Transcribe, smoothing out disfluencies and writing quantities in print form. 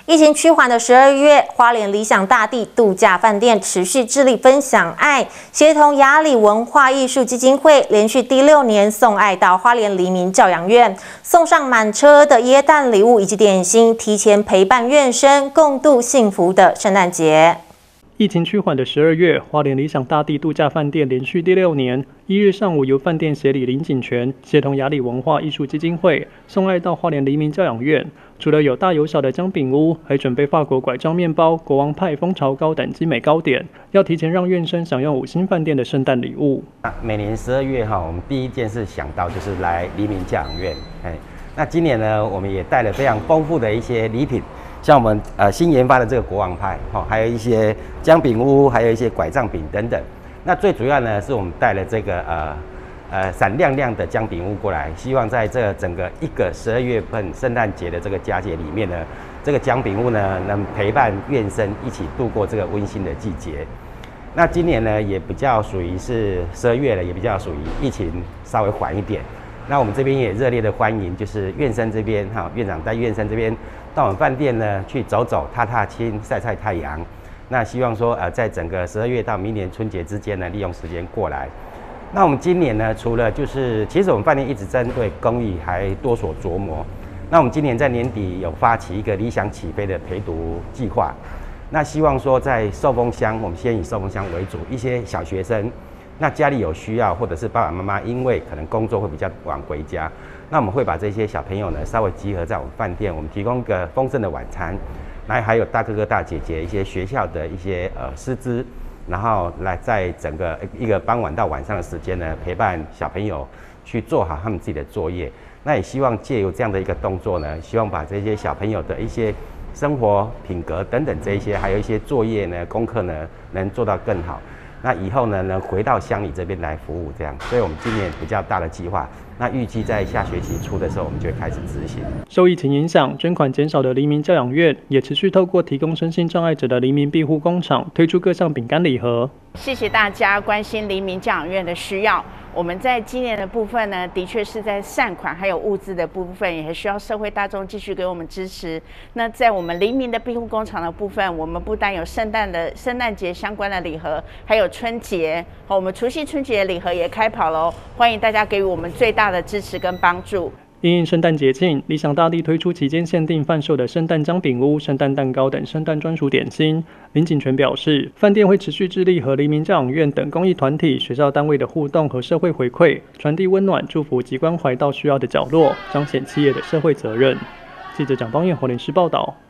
疫情趋缓的12月，花莲理想大地度假饭店持续致力分享爱，协同雅里文化艺术基金会，连续第6年送爱到花莲黎明教养院，送上满车的耶诞礼物以及点心，提前陪伴院生共度幸福的圣诞节。 疫情趋缓的12月，花莲理想大地度假饭店连续第6年，1日上午由饭店协理林景全协同雅里文化艺术基金会送爱到花莲黎明教养院。除了有大有小的姜饼屋，还准备法国拐杖面包、国王派蜂巢糕等精美糕点，要提前让院生享用5星饭店的圣诞礼物。 每年12月我们第一件事想到就是来黎明教养院。那今年呢，我们也带了非常丰富的一些礼品。像我们新研发的这个国王派，还有一些姜饼屋，还有一些拐杖饼等等。那最主要呢，是我们带了这个闪亮亮的姜饼屋过来，希望在这整个一个12月份圣诞节的这个佳节里面呢，这个姜饼屋呢能陪伴院生一起度过这个温馨的季节。那今年呢，也比较属于是12月了，也比较属于疫情稍微缓一点。那我们这边也热烈的欢迎，就是院生这边院长带院生这边到我们饭店呢去走走、踏踏青、晒晒太阳。那希望说在整个12月到明年春节之间呢，利用时间过来。那我们今年呢，除了其实我们饭店一直针对公益还多所琢磨。那我们今年在年底有发起一个理想起飞的陪读计划。那希望说在寿丰乡，我们先以寿丰乡为主，一些小学生。那家里有需要，或者是爸爸妈妈因为可能工作会比较晚回家，那我们会把这些小朋友呢稍微集合在我们饭店，我们提供一个丰盛的晚餐，那还有大哥哥大姐姐一些学校的一些师资，然后来在整个一个傍晚到晚上的时间呢，陪伴小朋友去做好他们自己的作业。那也希望借由这样的一个动作呢，希望把这些小朋友的一些生活品格等等这一些，还有一些作业呢、功课呢，能做到更好。那以后呢，能回到乡里这边来服务，这样，所以我们今年比较大的计划，那预计在下学期初的时候，我们就会开始执行。 受疫情影响，捐款减少的黎明教养院也持续透过提供身心障碍者的黎明庇护工厂，推出各项饼干礼盒。 谢谢大家关心黎明教养院的需要。我们在今年的部分呢，的确是在善款还有物资的部分，也需要社会大众继续给我们支持。那在我们黎明的庇护工厂的部分，我们不但有圣诞节相关的礼盒，还有春节，我们除夕春节的礼盒也开跑喽，欢迎大家给予我们最大的支持跟帮助。 因应圣诞节庆，理想大地推出期间限定贩售的圣诞姜饼屋、圣诞蛋糕等圣诞专属点心。林景全表示，饭店会持续致力和黎明教养院等公益团体、学校单位的互动和社会回馈，传递温暖、祝福及关怀到需要的角落，彰显企业的社会责任。记者蒋邦彦花莲市报道。